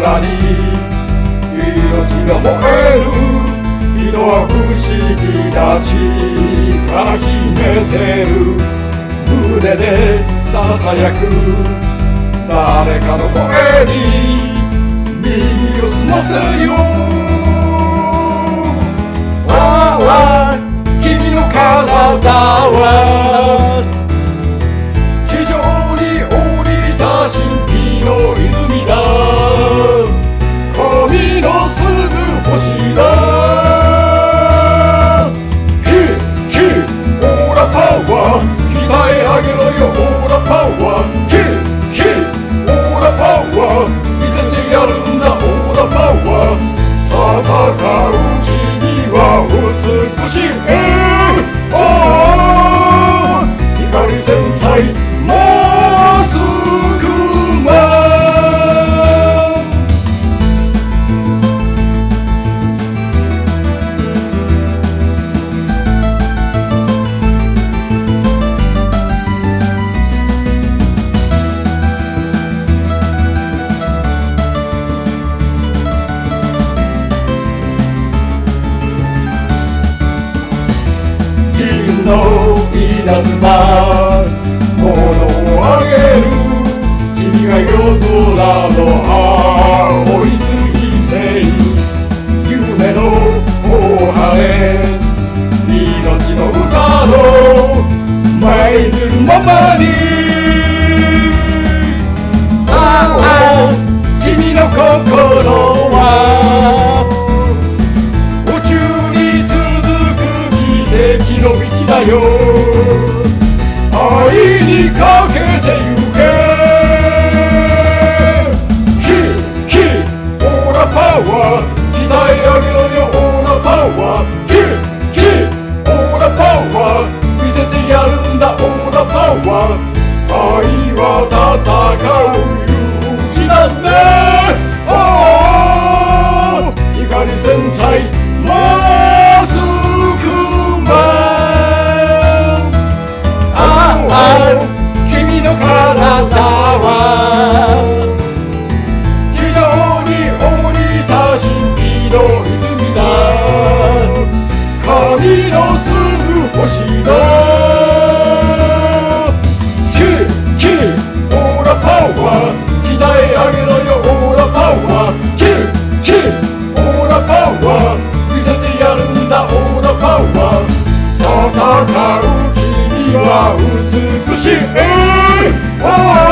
に命が燃える。人は不思議な力秘めてる。胸でささやく誰かの声に耳を澄ませよう。ああ、君の体は地上に降りた神秘の泉だ。神のすぐ星だ。オーラパワー鍛え上げろよ。オーラパワーオーラパワー見せてやるんだ。オーラパワー戦う君は美しい。光戦隊マスクマン。の稲妻炎を上げる。君が夜空の青い彗星。夢の大晴れ命の歌の舞いずるままに。ああ、君の心は宇宙に続く奇跡の道だよ。愛にかけてゆけ。オーラパワー鍛え上げろよ。オーラパワーオーラパワー見せてやるんだ。オーラパワー愛は戦う勇気だね。光戦隊マスクマン。君の体は地上に降りた神秘の泉だ。神のすぐ星だ。オーラパワー鍛え上げろよ。オーラパワーオーラパワー見せてやるんだ。オーラパワー戦う君は美しい。